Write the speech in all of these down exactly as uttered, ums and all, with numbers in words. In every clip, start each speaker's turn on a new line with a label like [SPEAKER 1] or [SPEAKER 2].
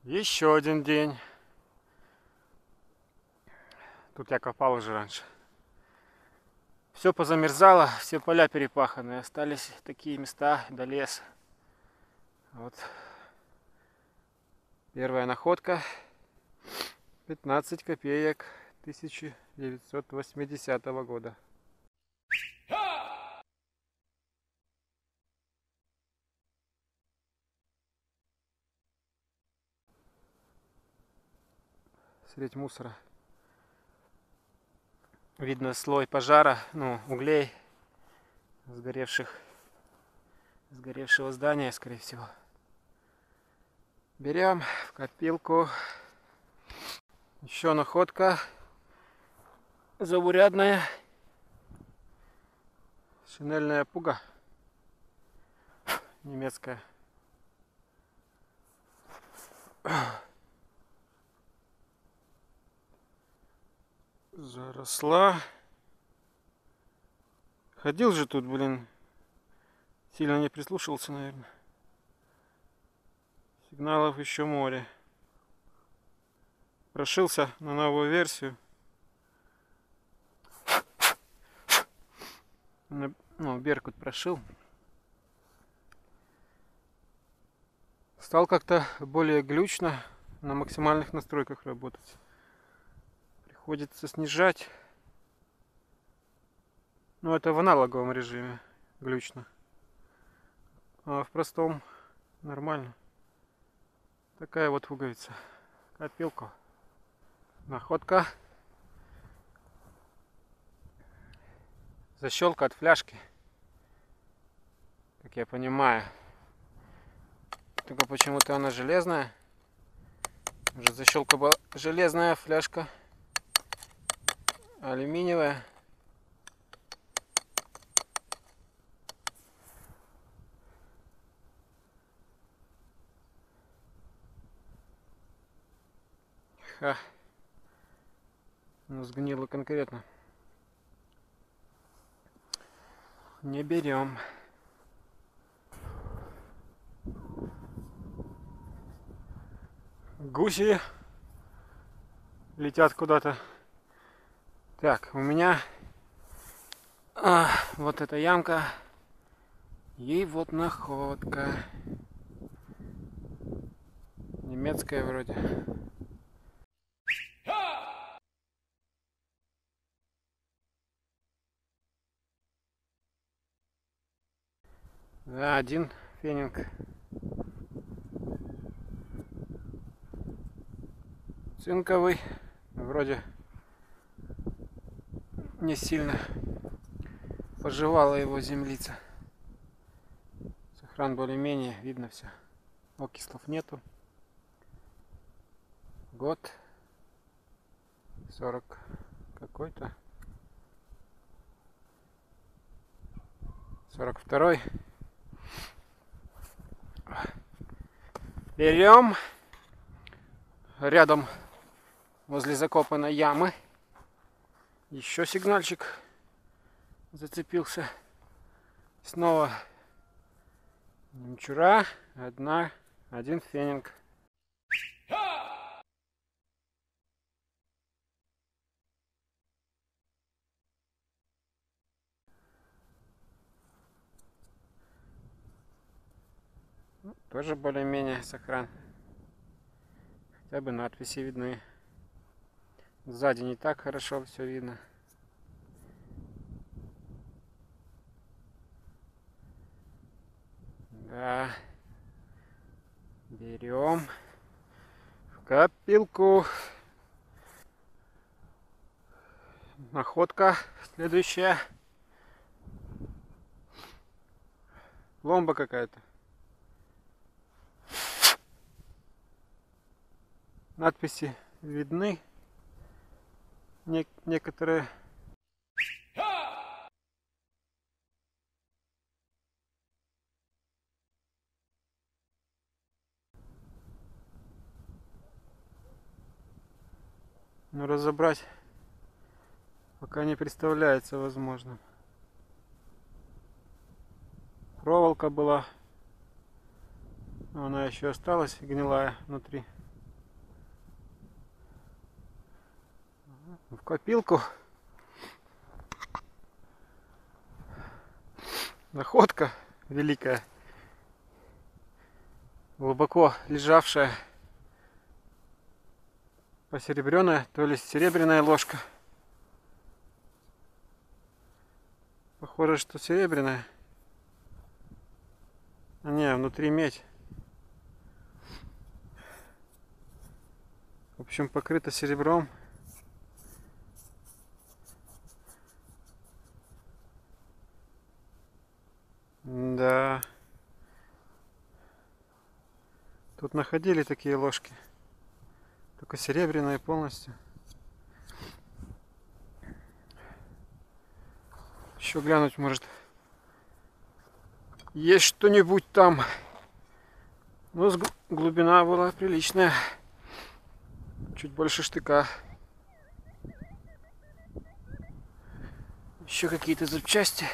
[SPEAKER 1] Еще один день. Тут я копал уже раньше. Все позамерзало, все поля перепаханы. Остались такие места до леса. Вот. Первая находка. пятнадцать копеек тысяча девятьсот восьмидесятого года. Средь мусора. Видно слой пожара, ну, углей, сгоревших, сгоревшего здания, скорее всего. Берем в копилку. Еще находка заурядная. Шинельная пуга. Немецкая. Заросла. Ходил же тут, блин. Сильно не прислушивался, наверное. Сигналов еще море. Прошился на новую версию. Ну, Беркут прошил. Стал как-то более глючно на максимальных настройках работать. Приходится снижать. Но это в аналоговом режиме глючно. А в простом нормально. Такая вот пуговица. Копилку. Находка. Защелка от фляжки. Как я понимаю. Только почему-то она железная. Уже защелка была железная, фляжка алюминиевая. Ха. Ну, сгнила конкретно. Не берем. Гуси летят куда-то. Так, у меня а, вот эта ямка. И вот находка. Немецкая вроде. Да, один фенинг. Цинковый. Вроде не сильно пожевала его землица. Сохран более-менее, видно все. Окислов нету. Год сорок какой-то. сорок второй. Берем. Рядом возле закопанной ямы еще сигнальчик зацепился. Снова немчура, одна, один фенинг. Ну, тоже более-менее сохран. Хотя бы надписи видны. Сзади не так хорошо все видно. Да. Берем в копилку. Находка следующая. Пломба какая-то. Надписи видны. Не некоторые. Но разобрать пока не представляется возможным. Проволока была, но она еще осталась гнилая внутри. копилку. Находка великая, глубоко лежавшая, посеребренная, то ли серебряная ложка. Похоже, что серебряная. А не, внутри медь. В общем, покрыта серебром. Да. Тут находили такие ложки. Только серебряные полностью. Еще глянуть, может, есть что-нибудь там. Ну, глубина была приличная. Чуть больше штыка. Еще какие-то запчасти.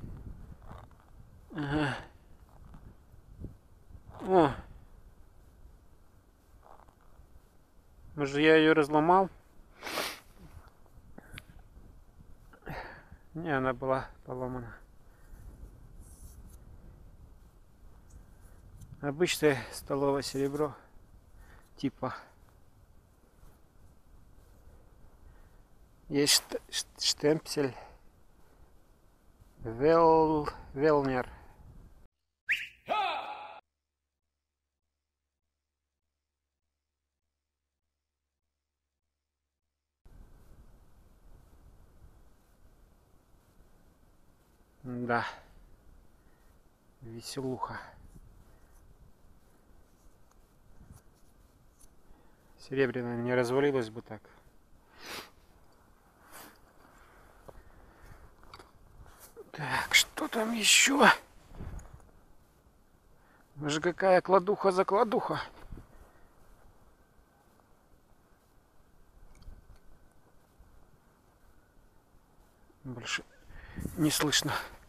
[SPEAKER 1] Ага. О! Может, я ее разломал? Не, она была поломана. Обычное столовое серебро. Типа. Есть штемпель. Вел... Велнер. Да. Веселуха. Серебряная не развалилась бы так. Так, что там еще? Может, какая кладуха-закладуха? Больше не слышно.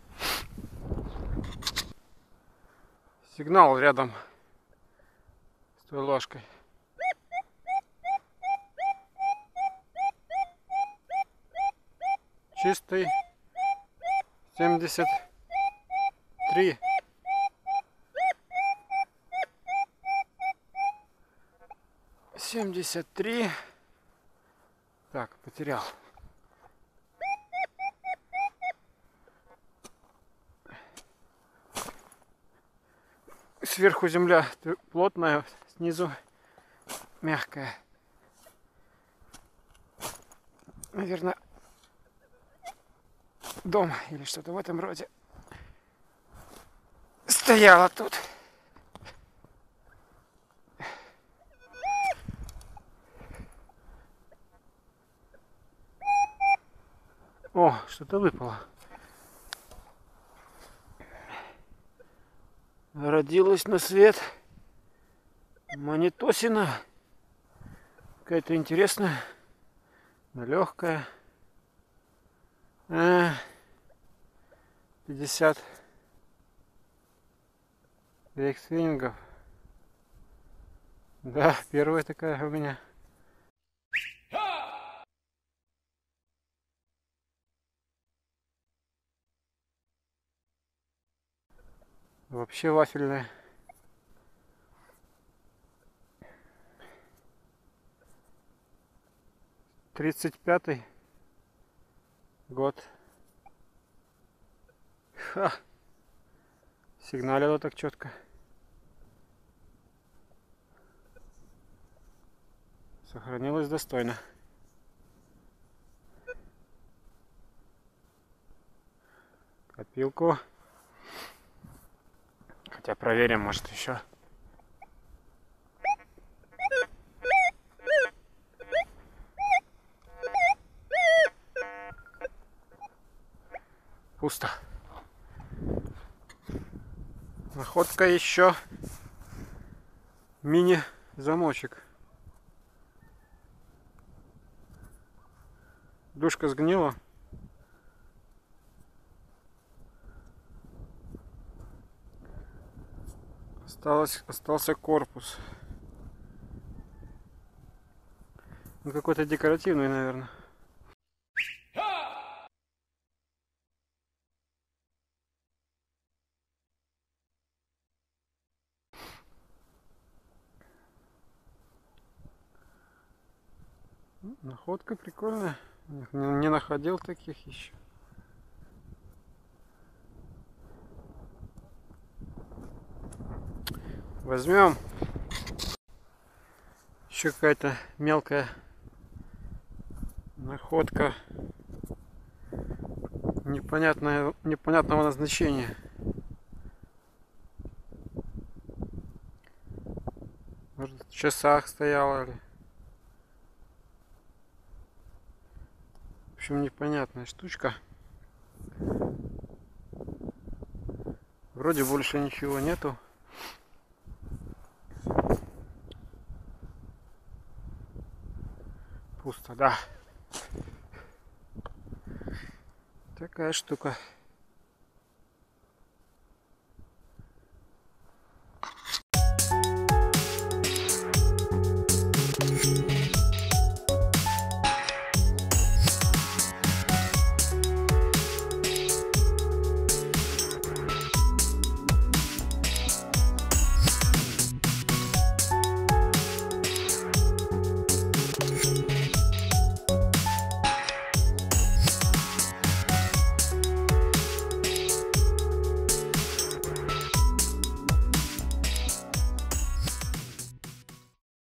[SPEAKER 1] Сигнал рядом с той ложкой. Чистый. семьдесят три. семьдесят три. Так, потерял. Сверху земля плотная, снизу мягкая. Наверное, дом или что-то в этом роде стояло тут. О, что-то выпало. Родилась на свет монетосина. Какая-то интересная, но легкая. А, пятьдесят рейхсвингов. Да, первая такая у меня. Вообще вафельная. Тридцать пятый год. Ха! Сигналило так четко. Сохранилось достойно. Копилку. Хотя проверим, может, еще. Пусто. Находка еще. Мини-замочек. Дужка сгнила. Осталось, остался корпус. Ну, какой-то декоративный, наверное. Находка прикольная. Не, не находил таких еще. Возьмем. Еще какая-то мелкая находка непонятное, непонятного назначения. Может, в часах стояла или... В общем, непонятная штучка. Вроде больше ничего нету. Пусто, да. Такая штука.